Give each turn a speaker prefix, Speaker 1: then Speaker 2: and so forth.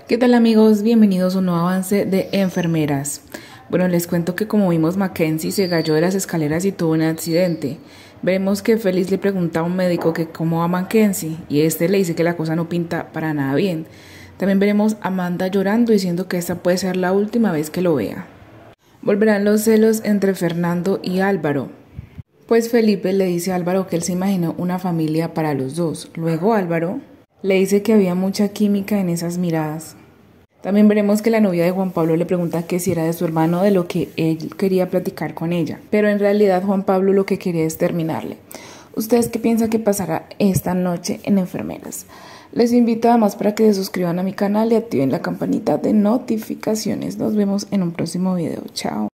Speaker 1: ¿Qué tal amigos? Bienvenidos a un nuevo avance de enfermeras. Bueno, les cuento que como vimos, Mackenzie se cayó de las escaleras y tuvo un accidente. Vemos que Félix le pregunta a un médico que cómo va Mackenzie y este le dice que la cosa no pinta para nada bien. También veremos a Amanda llorando diciendo que esta puede ser la última vez que lo vea. Volverán los celos entre Fernando y Álvaro. Pues Felipe le dice a Álvaro que él se imaginó una familia para los dos. Luego Álvaro le dice que había mucha química en esas miradas. También veremos que la novia de Juan Pablo le pregunta que si era de su hermano, de lo que él quería platicar con ella. Pero en realidad Juan Pablo lo que quería es terminarle. ¿Ustedes qué piensan que pasará esta noche en Enfermeras? Les invito además para que se suscriban a mi canal y activen la campanita de notificaciones. Nos vemos en un próximo video. Chao.